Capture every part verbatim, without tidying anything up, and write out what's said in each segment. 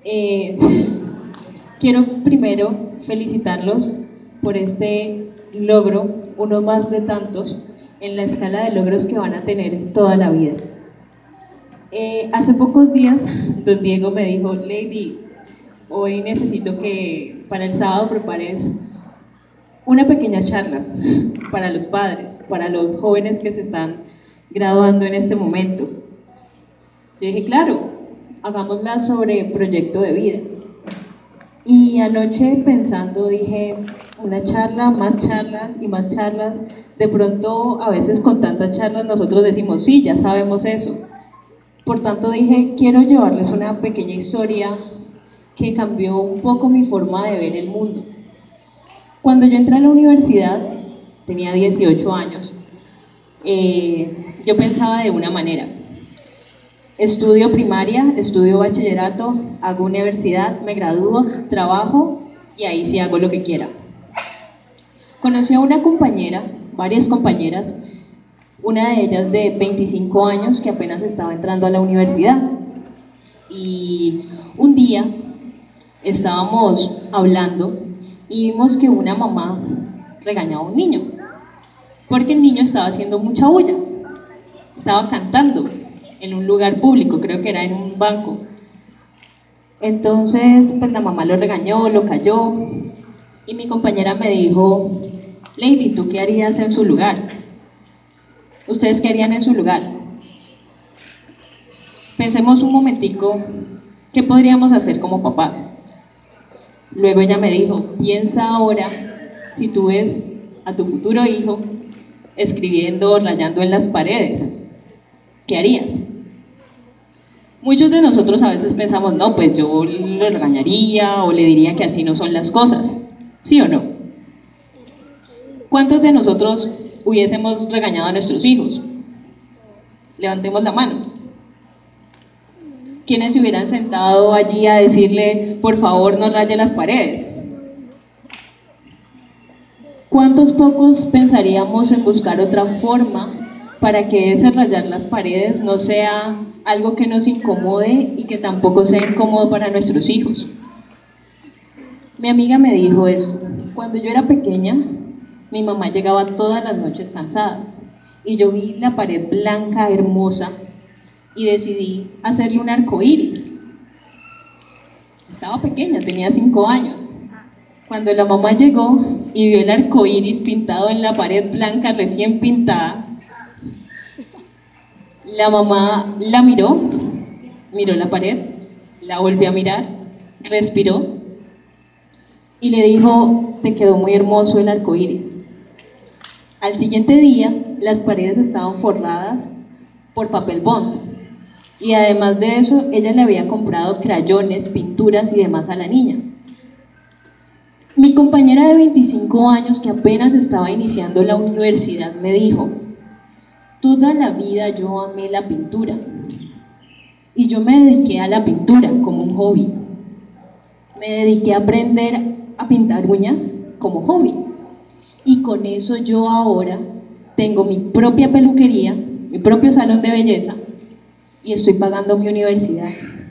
Eh, Quiero primero felicitarlos por este logro, uno más de tantos, en la escala de logros que van a tener toda la vida. Eh, hace pocos días, don Diego me dijo: Lady, hoy necesito que para el sábado prepares una pequeña charla para los padres, para los jóvenes que se están graduando en este momento. Yo dije, claro, hagámosla sobre proyecto de vida. Y anoche pensando dije, una charla, más charlas y más charlas. De pronto, a veces con tantas charlas nosotros decimos, sí, ya sabemos eso. Por tanto dije, quiero llevarles una pequeña historia que cambió un poco mi forma de ver el mundo. Cuando yo entré a la universidad, tenía dieciocho años, eh, yo pensaba de una manera: estudio primaria, estudio bachillerato, hago universidad, me gradúo, trabajo y ahí sí hago lo que quiera. Conocí a una compañera, varias compañeras, una de ellas de veinticinco años que apenas estaba entrando a la universidad. Y un día estábamos hablando y vimos que una mamá regañaba a un niño, porque el niño estaba haciendo mucha bulla, estaba cantando en un lugar público, creo que era en un banco. Entonces, pues la mamá lo regañó, lo calló, y mi compañera me dijo, Lady, ¿tú qué harías en su lugar? ¿Ustedes qué harían en su lugar? Pensemos un momentico, ¿qué podríamos hacer como papás? Luego ella me dijo, piensa ahora si tú ves a tu futuro hijo escribiendo, rayando en las paredes, ¿qué harías? Muchos de nosotros a veces pensamos, no, pues yo lo regañaría o le diría que así no son las cosas, ¿sí o no? ¿Cuántos de nosotros hubiésemos regañado a nuestros hijos? Levantemos la mano. ¿Quiénes se hubieran sentado allí a decirle, por favor, no raye las paredes? ¿Cuántos pocos pensaríamos en buscar otra forma para que ese rayar las paredes no sea algo que nos incomode y que tampoco sea incómodo para nuestros hijos? Mi amiga me dijo eso. Cuando yo era pequeña, mi mamá llegaba todas las noches cansada y yo vi la pared blanca, hermosa, y decidí hacerle un arco iris. Estaba pequeña, tenía cinco años. Cuando la mamá llegó y vio el arco iris pintado en la pared blanca recién pintada, la mamá la miró, miró la pared, la volvió a mirar, respiró y le dijo, te quedó muy hermoso el arco iris. Al siguiente día, las paredes estaban forradas por papel bond. Y además de eso, ella le había comprado crayones, pinturas y demás a la niña. Mi compañera de veinticinco años, que apenas estaba iniciando la universidad, me dijo, toda la vida yo amé la pintura. Y yo me dediqué a la pintura como un hobby. Me dediqué a aprender a pintar uñas como hobby. Y con eso yo ahora tengo mi propia peluquería, mi propio salón de belleza, y estoy pagando mi universidad.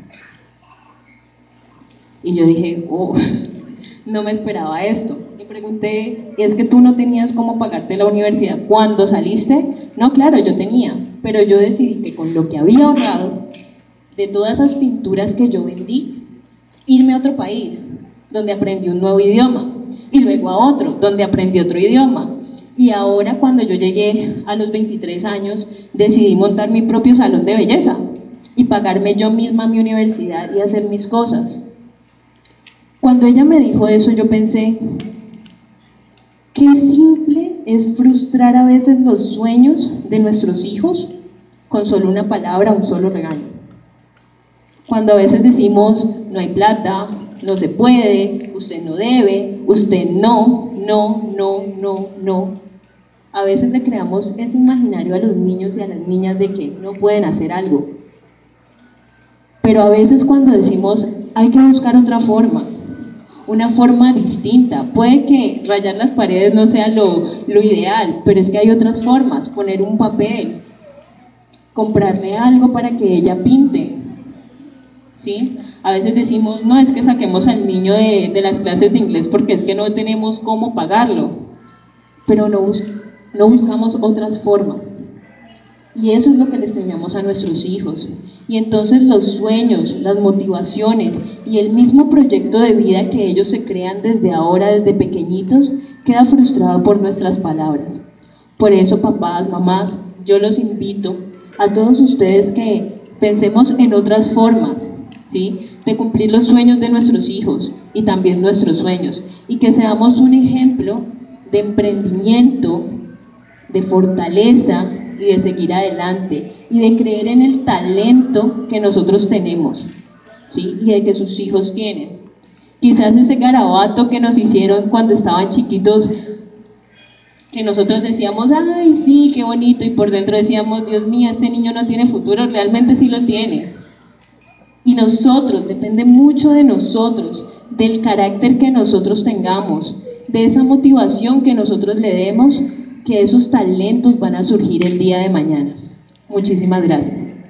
Y yo dije, oh, no me esperaba esto. Le pregunté, ¿es que tú no tenías cómo pagarte la universidad cuando saliste? No, claro, yo tenía, pero yo decidí que con lo que había ahorrado, de todas esas pinturas que yo vendí, irme a otro país, donde aprendí un nuevo idioma, y luego a otro, donde aprendí otro idioma. Y ahora, cuando yo llegué a los veintitrés años, decidí montar mi propio salón de belleza y pagarme yo misma mi universidad y hacer mis cosas. Cuando ella me dijo eso, yo pensé, qué simple es frustrar a veces los sueños de nuestros hijos con solo una palabra, un solo regaño. Cuando a veces decimos, no hay plata, no se puede, usted no debe, usted no, no, no, no, no. A veces le creamos ese imaginario a los niños y a las niñas de que no pueden hacer algo. Pero a veces cuando decimos, hay que buscar otra forma, una forma distinta. Puede que rayar las paredes no sea lo, lo ideal, pero es que hay otras formas, poner un papel, comprarle algo para que ella pinte, ¿sí? A veces decimos, no, es que saquemos al niño de, de las clases de inglés porque es que no tenemos cómo pagarlo, pero no, bus no buscamos otras formas. Y eso es lo que les enseñamos a nuestros hijos. Y entonces los sueños, las motivaciones y el mismo proyecto de vida que ellos se crean desde ahora, desde pequeñitos, queda frustrado por nuestras palabras. Por eso, papás, mamás, yo los invito a todos ustedes que pensemos en otras formas, ¿sí?, de cumplir los sueños de nuestros hijos y también nuestros sueños, y que seamos un ejemplo de emprendimiento, de fortaleza y de seguir adelante y de creer en el talento que nosotros tenemos, ¿sí?, y de que sus hijos tienen. Quizás ese garabato que nos hicieron cuando estaban chiquitos, que nosotros decíamos, ay, sí, qué bonito, y por dentro decíamos, Dios mío, este niño no tiene futuro, realmente sí lo tiene. Y nosotros, depende mucho de nosotros, del carácter que nosotros tengamos, de esa motivación que nosotros le demos, que esos talentos van a surgir el día de mañana. Muchísimas gracias.